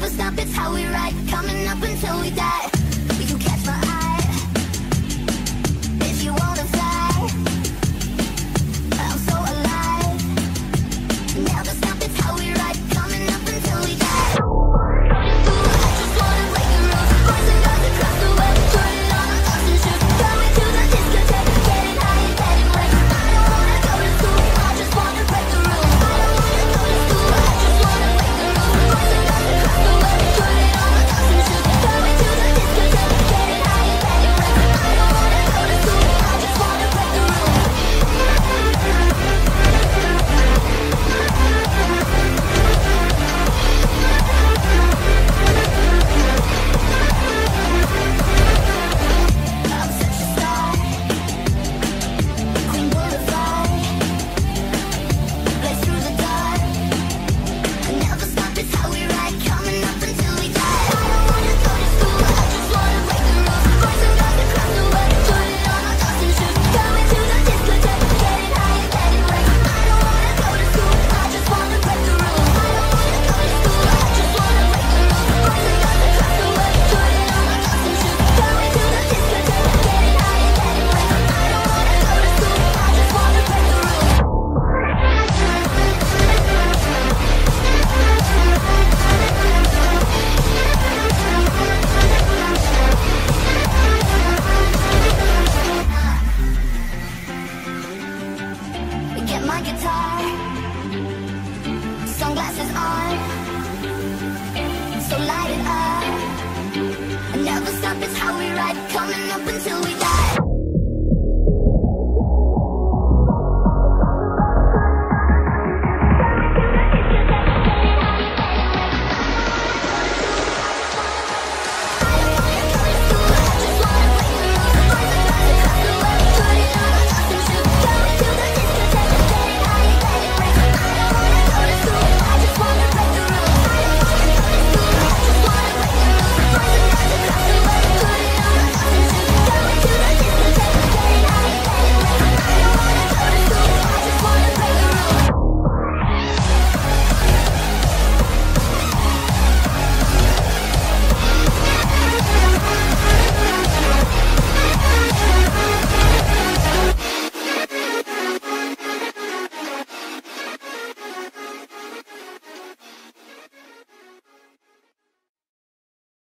stop, it's how we ride. Coming up until we die. You catch my eye if you wanna fly. I'm so alive. Never stop, it's how we ride. Coming up until we die. Ooh, I just wanna break the rules. Boys and girls across the way, putting on our awesome shoes. Going to the discotheque, getting high and getting wet. I don't wanna go to school, I just wanna break the rules. I don't wanna go to school, I just wanna break the rules. Boys and girls across the way, putting on our awesome shoes. Going to the discotheque, getting high and getting wet. I don't wanna go to school, I just wanna break the rules. I'm such a star, Queen Boulevard, blaze through the dark. Never stop, it's how we ride. Coming up until we die. I don't wanna go to school, I just wanna break the rules. Boys and girls across the way, putting on our awesome shoes. Going to the discotheque, getting high and getting wet. I don't wanna go to school, I just wanna break the rules. I don't wanna go to school, I just wanna break the rules. Boys and girls across the way, putting on our awesome shoes. Going to the discotheque, getting high and getting wet. I don't wanna go to school, I just wanna break the rules. Get my guitar, sunglasses on, so light it up. Never stop, it's how we ride. Coming up until we